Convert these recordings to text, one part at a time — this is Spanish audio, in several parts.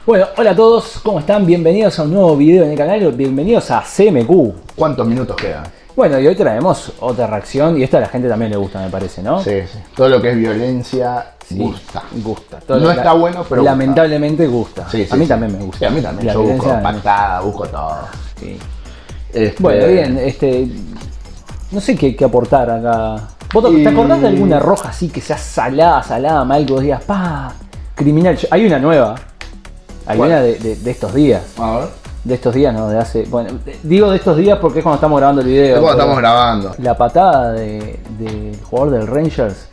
Bueno, hola a todos, ¿cómo están? Bienvenidos a un nuevo video en el canal, bienvenidos a CMQ. ¿Cuántos minutos quedan? Bueno, y hoy traemos otra reacción, y esta a la gente también le gusta, me parece, ¿no? Sí, sí. Todo lo que es violencia Sí, gusta. Gusta. No está bueno, pero lamentablemente gusta. Sí, sí, a mí sí. también me gusta. Sí, a mí también. La Yo busco violencia- patada, busco todo. Sí. Este, Bueno, bien, no sé qué aportar acá. ¿Vos te acordás de alguna roja así que sea salada, mal, que vos digas, pa, criminal? Hay una nueva. Hay ¿Cuál? una de estos días. A ver. De estos días, no, de hace. Bueno, digo de estos días porque es cuando estamos grabando el video. Cuando pero estamos grabando. La patada del jugador del Rangers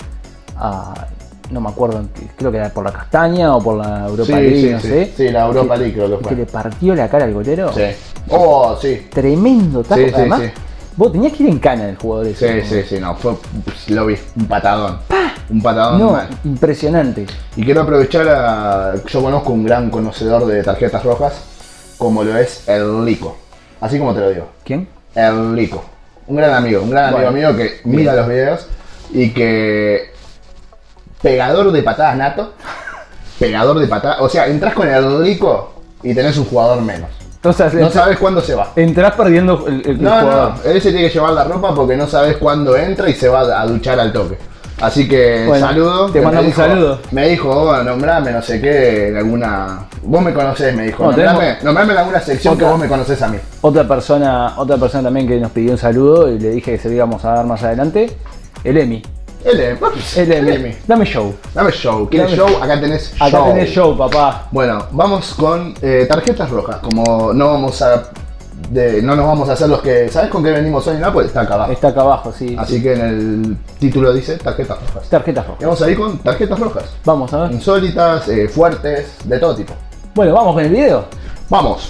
no me acuerdo, creo que era por la Castaña o por la Europa League, no sé. Sí, la Europa League creo que Que fue. le partió la cara al golero. Sí. Oh, sí. Tremendo taco. Sí, sí, Además, sí. vos tenías que ir en cana el jugador ese. Sí, sí, sí, no, lo vi, un patadón. Un patadón No, mal. impresionante. Y quiero aprovechar yo conozco un gran conocedor de tarjetas rojas, como lo es el Lico. Así como te lo digo. ¿Quién? El Lico. Un gran amigo Bueno, mío que mira los videos y que pegador de patadas nato. Pegador de patadas. O sea, entras con el Lico y tenés un jugador menos. Entonces, No sabes cuándo se va. entrás perdiendo el No, jugador. no, él se tiene que llevar la ropa porque no sabes cuándo entra y se va a duchar al toque. Así que Bueno, saludo. te que mando me un saludo. Me dijo, oh, nombrame no sé qué, en alguna. Vos me conocés, me dijo. No, Nombrame en alguna sección otra- que vos me conocés a mí. Otra persona también que nos pidió un saludo y le dije que se lo íbamos a dar más adelante. El Emi. El Emi. Dame show. Dame show. ¿Quieres Dame show? Acá tenés Acá show. tenés show, papá. Bueno, vamos con tarjetas rojas. Como no vamos a. No nos vamos a hacer los que. ¿Sabes con qué venimos hoy? No, pues está acá abajo. Está acá abajo, sí. Así que en el título dice tarjetas rojas. Tarjetas Y rojas. vamos a ir con tarjetas rojas. Vamos a ver. Insólitas, fuertes, de todo tipo. Bueno, vamos con el video. Vamos.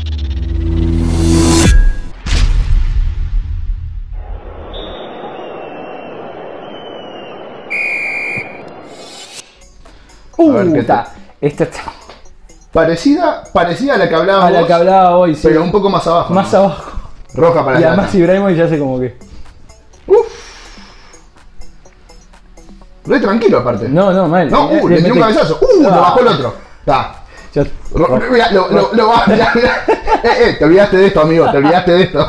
A ver qué Está. Esta está Parecida a la que hablabas a la vos, que hablaba hoy, sí. pero un poco más abajo. Más ¿no? abajo. Roja para Y la además Ibrahimovic ya hace como que. Re tranquilo aparte. No, mal. No, Le le dio un mete- cabezazo. Lo Ah. bajó el otro. Está. Ya- Mirá, lo va. Mirá. Te olvidaste de esto, amigo. Te olvidaste de esto.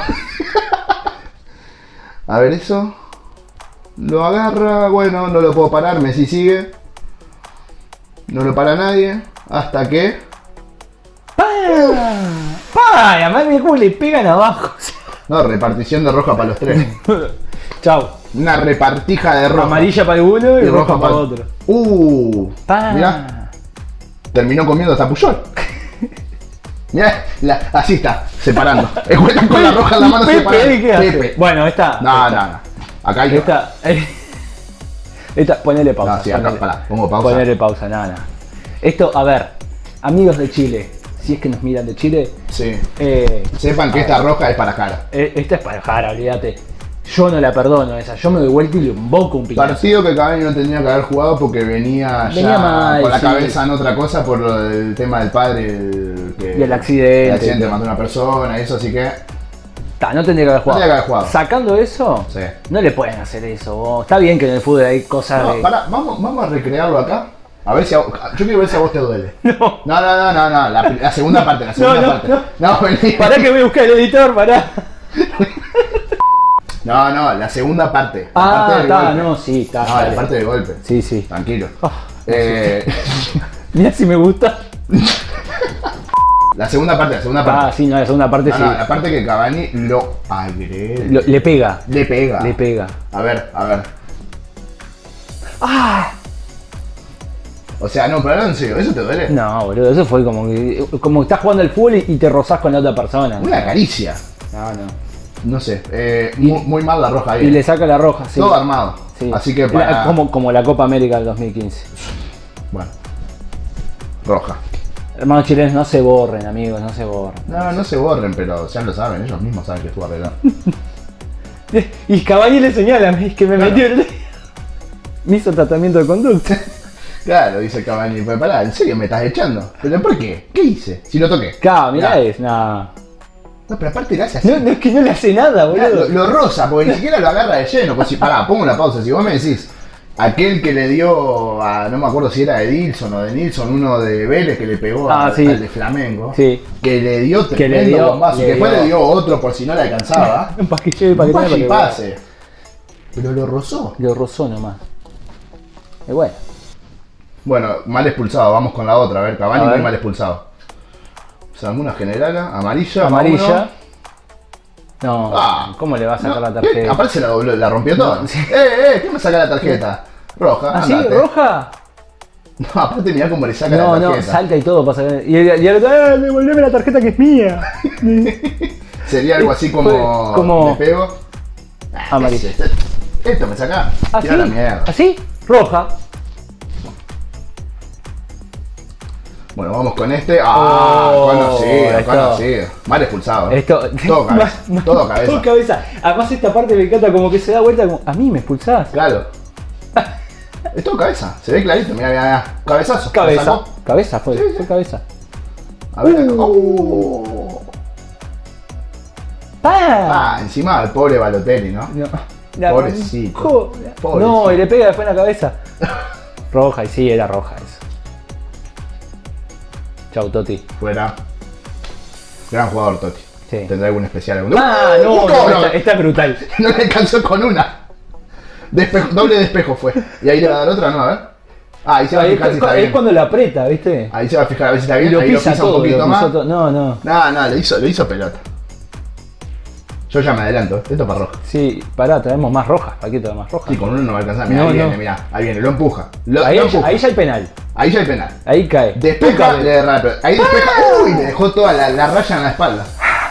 A ver eso. Lo agarra. Bueno, no lo puedo parar. Messi sigue. No lo para nadie. Hasta que. ¡Pah! Y además mira cómo le pegan abajo. No, repartición de roja para los tres. Chau. Una repartija de roja. Amarilla para uno y roja para el- otro. Mirá. Terminó comiendo hasta Puyol. Mirá, así está, separando. Cuentan con la roja en la mano Pepe, separando. ¿qué hace? Bueno, esta. No. Acá hay que. Esta, ponele pausa. No, sí, acá, pará, pongo pausa. Ponele pausa, nada. Esto, a ver, amigos de Chile, si es que nos miran de Chile, Sí. a Sepan que esta roja es para cara. esta es para Jara, olvídate. Yo no la perdono esa, yo me doy vuelta y le invoco un piñazo. Partido que Cavani no tendría que haber jugado porque venía ya mal, con la sí. cabeza en otra cosa por lo del tema del padre. Y el accidente. El accidente mató a una persona y eso, así que. No tendría que haber jugado. No tendría que haber jugado. Sacando eso, Sí. no le pueden hacer eso. Vos. Está bien que en el fútbol hay cosas No, de... pará, vamos a recrearlo acá. A ver si yo quiero ver si a vos te duele. No. No, la segunda parte, parte. No, vení. Pará que voy a buscar el editor, pará. No, la segunda parte. La parte del Está, golpe. no, sí, está. No, la parte de golpe. Sí, sí. Tranquilo. Ah, Eh, Mira si me gusta. la segunda parte. Ah, sí, no, la segunda parte No, sí. no, la parte que Cavani lo agrede. Le pega. Le pega. Le pega. A ver. ¡Ah! O sea, no, pero no en serio, ¿eso te duele? No, boludo, eso fue como que estás jugando al fútbol y te rozás con la otra persona. Una caricia. No. No sé, muy mal la roja ahí. Y le saca la roja, sí. Todo armado. Sí. Así que para. Como la Copa América del 2015. Bueno. Roja. Hermanos chilenos, no se borren, amigos, no se borren. No se borren, pero ya lo saben, ellos mismos saben que estuvo arreglado. Y Cavani le señala, es que me Claro. metió el... Me hizo tratamiento de conducta. Claro, dice Cavani, pero pará, ¿en serio me estás echando? ¿Pero por qué? ¿Qué hice? Si lo toqué. Claro, mirá, Claro. es, no. No, pero aparte le hace así. No, es que no le hace nada, Mirá, boludo. lo rosa, porque ni siquiera lo agarra de lleno. Pues si pará, pongo una pausa. Si vos me decís Aquel que le dio a, no me acuerdo si era de Dilson o de Nilsson, uno de Vélez que le pegó sí. al de Flamengo. Sí. Que le dio tremendo bombazo. Y después le dio otro por si no le alcanzaba. Un pasquilleo y Un pase. Pero lo rozó. Lo rozó nomás. Y bueno. Bueno, mal expulsado. Vamos con la otra. A ver, Cavani muy mal expulsado. Salmuna generala. Amarilla. Amarilla. No, ¿cómo le va a sacar la tarjeta? Aparte se la rompió todo. No, sí. ¿Qué me saca la tarjeta? Roja. ¿Ah, sí? ¿Roja? No, aparte mirá cómo le saca la tarjeta. No, salta y todo para sacar. Y el otro, devolveme la tarjeta que es mía. Sería algo así como le pego. Amarilla. Esto me saca. ¿Así? Tira la mierda. ¿Así? Roja. Bueno, vamos con este. Conocido. Mal expulsado. Todo cabeza. Todo cabeza. Todo cabeza. Además esta parte me encanta como que se da vuelta como, ¿a mí me expulsás? Claro. Es todo cabeza. Se ve clarito. Mira. Cabezazo. Cabeza fue. Sí. Fue cabeza. A ver. Encima el pobre Balotelli, ¿no? Pobrecito. No, y le pega después en la cabeza. Roja, y sí, era roja eso. Chau, Totti. Fuera. Gran jugador, Totti. Sí. ¿Tendrá algún especial? No, está brutal. No le alcanzó con una. Doble despejo fue. ¿Y ahí le va a dar otra? No, a ver. Ahí se va a fijar si está bien. Es cuando la aprieta, ¿viste? Ahí se va a fijar a ver si está bien. Y ahí lo pisa un poquito más. No, le hizo pelota. Yo ya me adelanto. Esto es para roja. Sí, pará, traemos más rojas. ¿Para qué traemos más rojas? Sí, con uno no va a alcanzar. Mirá, ahí viene, lo empuja. Ahí ya hay penal. Ahí ya hay penal. Ahí cae. Despeja, le derrapa. Ahí despeja. Uy, le dejó toda la raya en la espalda.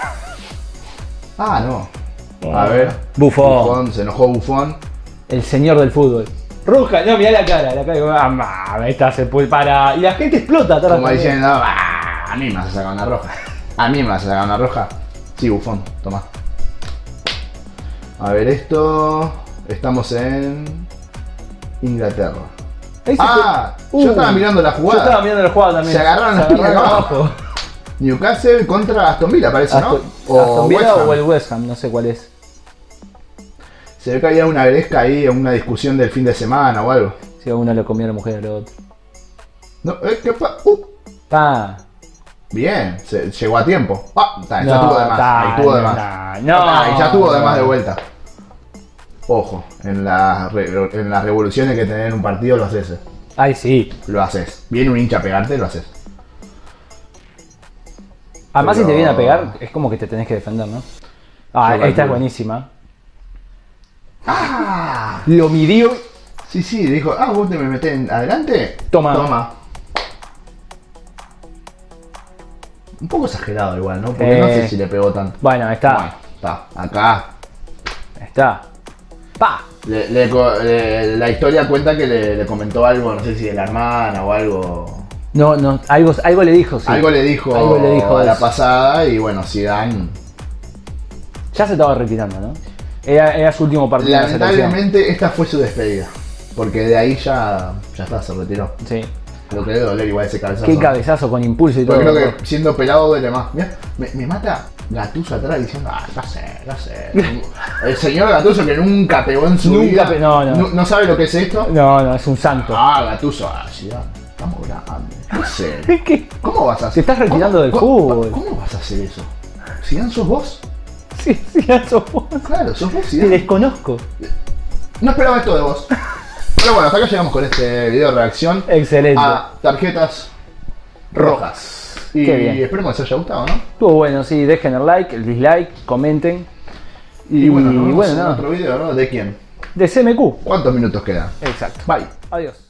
No. A ver. Buffon. Se enojó Buffon. El señor del fútbol. Roja, no, mirá la cara. Esta se puede parar. Y la gente explota atrás. Como diciendo, a mí me vas a sacar una roja. Sí, Buffon, toma. A ver esto. Estamos en Inglaterra. Yo estaba mirando la jugada. Yo estaba mirando la jugada también. Se agarraron las piñas abajo. Newcastle contra Aston Villa, parece, ¿no? Aston Villa o el West Ham, no sé cuál es. Se ve que había una gresca ahí, una discusión del fin de semana o algo. Si a uno le comió a la mujer al otro. No, ¿qué pasa? Bien, llegó a tiempo. Ya tuvo de más. Ahí tuvo de más. Y ya tuvo de más de vuelta. Ojo, en las revoluciones que tenés en un partido lo haces. Ay, sí. Lo haces. Viene un hincha a pegarte, lo haces. Además, si te viene a pegar, es como que te tenés que defender, ¿no? Esta es buenísima. Lo midió. Sí, dijo, vos te me metés adelante. Toma. Un poco exagerado igual, ¿no? Porque no sé si le pegó tanto. Bueno, está. Acá. Está. La historia cuenta que le comentó algo, no sé si de la hermana o algo. No, algo le dijo, sí. Algo le dijo a la pasada y bueno, Zidane. Ya se estaba retirando, ¿no? Era su último partido. Lamentablemente esta fue su despedida. Porque de ahí ya está, se retiró. Sí. Lo que debe doler igual ese cabezazo. Qué cabezazo con impulso y todo. Porque creo que siendo pelado duele más. Mirá, me mata Gattuso atrás diciendo, ya sé. El señor Gattuso que nunca pegó en su vida. No sabe lo que es esto. No, es un santo. Gattuso, Zidane, estamos grandes. No sé. ¿Cómo vas a hacer? Te estás retirando del fútbol. ¿Cómo vas a hacer eso? ¿Zidane sos vos? Sí, sos vos. Claro, sos vos, Zidane. Te desconozco. No esperaba esto de vos. Pero bueno, hasta acá llegamos con este video de reacción. Excelente. A tarjetas rojas. Y qué bien. Esperemos que les haya gustado, ¿no? Estuvo bueno, sí. Dejen el like, el dislike, comenten. Y bueno, en otro video, ¿no? ¿De quién? De CMQ. ¿Cuántos minutos quedan? Exacto. Bye. Adiós.